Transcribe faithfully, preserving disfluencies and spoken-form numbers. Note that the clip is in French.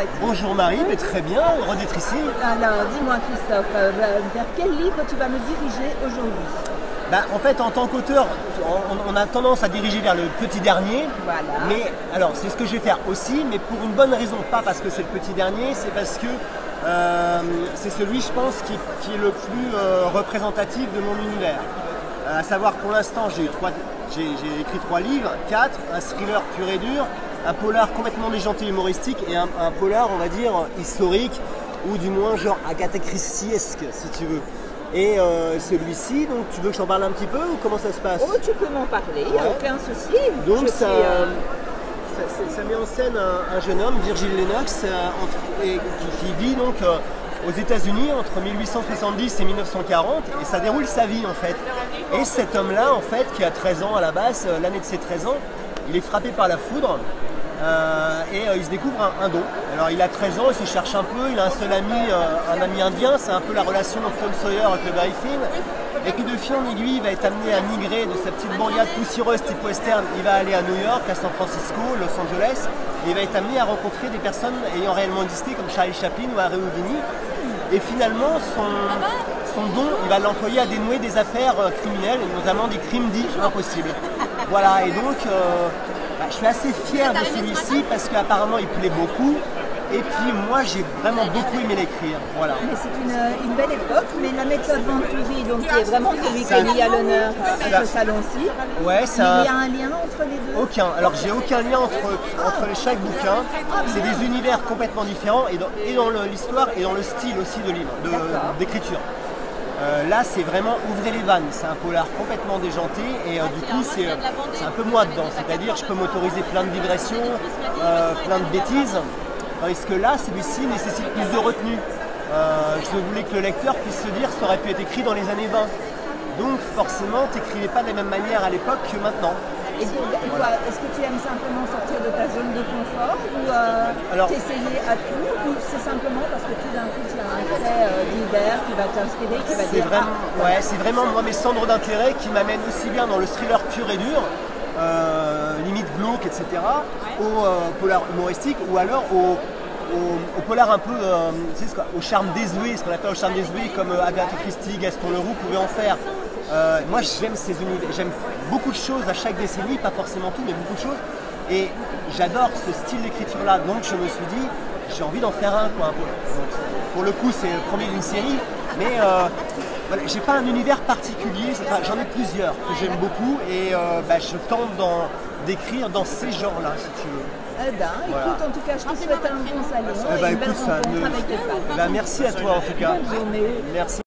vas-tu? Bonjour Marie, mais très bien, heureux d'être ici. Alors, dis-moi Christophe, euh, vers quel livre tu vas me diriger aujourd'hui? Bah, en fait, en tant qu'auteur, on, on a tendance à diriger vers le petit dernier. Voilà. Mais alors, c'est ce que je vais faire aussi, mais pour une bonne raison. Pas parce que c'est le petit dernier, c'est parce que euh, c'est celui, je pense, qui, qui est le plus euh, représentatif de mon univers. Euh, à savoir, pour l'instant, j'ai écrit trois livres, quatre, un thriller pur et dur, un polar complètement déjanté humoristique et un, un polar, on va dire, historique, ou du moins genre Agatha Christie-esque, si tu veux. Et euh, celui-ci, donc tu veux que j'en parle un petit peu ou comment ça se passe? Oh, tu peux m'en parler, il n'y a Ouais. aucun souci. Donc Je ça, suis, euh, ça, ça- ça met en scène un, un jeune homme, Virgil Lennox, euh, entre- et qui, qui vit donc euh, aux États-Unis entre mille huit cent soixante-dix et mille neuf cent quarante, et ça déroule sa vie en fait. Et cet homme-là, en fait, qui a treize ans à la base, euh, l'année de ses treize ans, il est frappé par la foudre. Euh, et euh, il se découvre un, un don. Alors il a treize ans, il se cherche un peu, il a un seul ami, euh, un ami indien, c'est un peu la relation entre Tom Sawyer et Huckleberry Finn. Et puis de fil en aiguille, il va être amené à migrer de sa petite banlieue poussiéreuse type western, il va aller à New York, à San Francisco, Los Angeles, et il va être amené à rencontrer des personnes ayant réellement existé comme Charlie Chaplin ou Harry Houdini. Et finalement, son, son don, il va l'employer à dénouer des affaires euh, criminelles, et notamment des crimes dits impossibles. Voilà, et donc euh, bah, je suis assez fier de celui-ci parce qu'apparemment il plaît beaucoup. Et puis moi j'ai vraiment beaucoup aimé l'écrire. Voilà. mais c'est une, une belle époque, mais la méthode Venturi, donc qui est vraiment celui qui Ça- est mis à l'honneur euh, à ce salon-ci, Ouais, ça. il y a un lien entre les deux? Aucun. Alors j'ai aucun lien entre, entre les chaque bouquin. C'est des univers complètement différents et dans, et dans le- l'histoire et dans le style aussi de livre, de- D'accord. d'écriture. Euh, là c'est vraiment ouvrez les vannes, c'est un polar complètement déjanté et euh, du coup c'est euh, c'est un peu moi dedans, c'est-à-dire je peux m'autoriser plein de digressions, euh, plein de bêtises, tandis que là celui-ci nécessite plus de retenue. Euh, je voulais que le lecteur puisse se dire ça aurait pu être écrit dans les années vingt. Donc forcément tu n'écrivais pas de la même manière à l'époque que maintenant. Et donc, et quoi, est-ce que tu aimes simplement sortir de ta zone de confort ou euh, Alors- t'essayer à tout, ou c'est simplement parce que tout d'un coup tu as un trait euh, divers qui va t'inspirer, qui va C'est dire vraiment, ah, ouais, c'est vraiment moi mes centres d'intérêt qui m'amènent aussi bien dans le thriller pur et dur, euh, limite glauque, et cetera, au euh, polar humoristique ou alors au, au, au polar un peu, euh, tu sais, ce qu'on- au charme désuet, ce qu'on appelle au charme désuet, comme euh, Agatha Christie, Gaston Leroux pouvaient en faire. Euh, moi j'aime ces univers, j'aime beaucoup de choses à chaque décennie, pas forcément tout, mais beaucoup de choses. Et j'adore ce style d'écriture là, donc je me suis dit, j'ai envie d'en faire un quoi. Un peu. Donc, pour le coup c'est le premier d'une série, mais euh, voilà, j'ai pas un univers particulier, c'est pas- j'en ai plusieurs que j'aime beaucoup et euh, bah, je tente d'en- d'écrire dans ces genres-là si tu veux. Eh ben, Voilà. écoute, en tout cas, je te souhaite un bon salon Eh et bah, une belle écoute, ça rencontre ne- avec tes fans. Bah, merci à toi en tout cas. Bonne journée. Merci.